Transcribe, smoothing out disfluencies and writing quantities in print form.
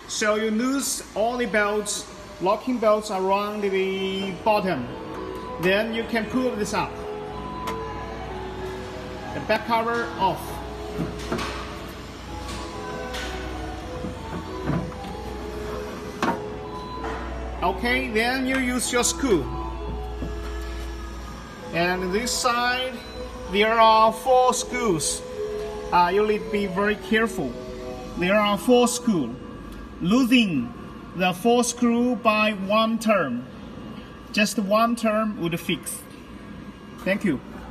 So you lose all the belts, locking belts around the bottom. Then you can pull this up. The back cover off. Okay, then you use your screw. And this side, there are 4 screws. You need to be very careful. There are 4 screws. Losing the 4 screws by 1 turn. Just 1 turn would fix. Thank you.